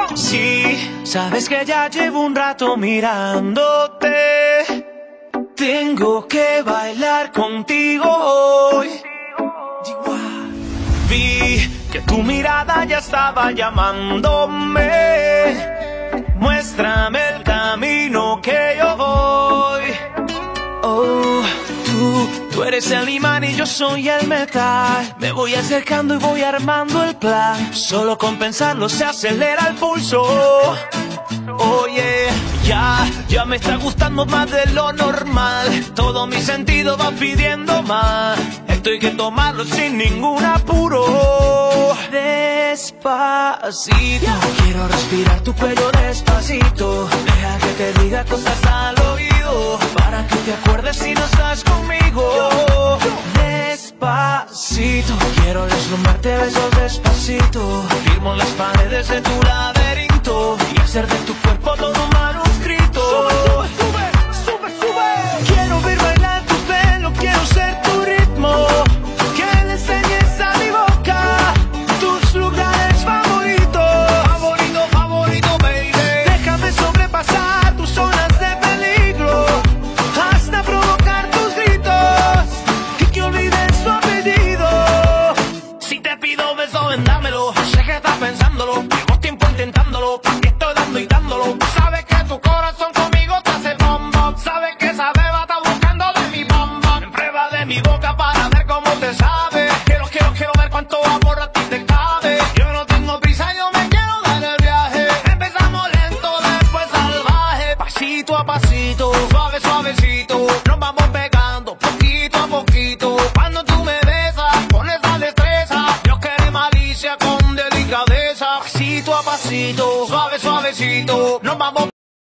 Sí, sabes que ya llevo un rato mirándote. Tengo que bailar contigo hoy. Vi que tu mirada ya estaba llamándome. Muéstrame el camino que yo voy. Oh, tú eres el imán y yo soy el metal. Me voy acercando y voy armando el plan. Solo con pensarlo se acelera el pulso. Oye, ya me está gustando más de lo normal. Todo mi sentido va pidiendo más. Esto hay que tomarlo sin ningún apuro. Despacito, quiero respirar tu cuello despacito. Deja que te diga cosas al oído, para que te acuerdes si no estás conmigo. Despacito, quiero deslumbrarte besos despacito. Firmo las paredes de tu laberinto y hacer de tu cuerpo todo un manuscrito. Sube, sube, sube, sube. Quiero ver bailar tu pelo, quiero ser tu ritmo. Que le enseñes a mi boca tus lugares favoritos. Favorito, favorito, baby. Déjame sobrepasar tus zonas de peligro, hasta provocar tus gritos y que olvides su apellido. Si te pido beso, ven, dámelo. Sé que estás pensándolo, llevo tiempo intentándolo. Estoy dando y dándolo. Sabes que tu corazón conmigo te hace bom bom. Sabes que esa beba está buscando de mi bom bom. Prueba de mi boca para ver cómo te sabe. Quiero ver cuánto amor a ti te cabe. Yo no tengo prisa, yo me quiero dar el viaje. Empezamos lento, después salvaje. Pasito a pasito, suave, suavecito. Nos vamos pegando poquito a poquito. Cuando tú me besas con esa destreza, yo quiero malicia con delicadeza. Pasito a pasito, suave, suavecito. Nos vamos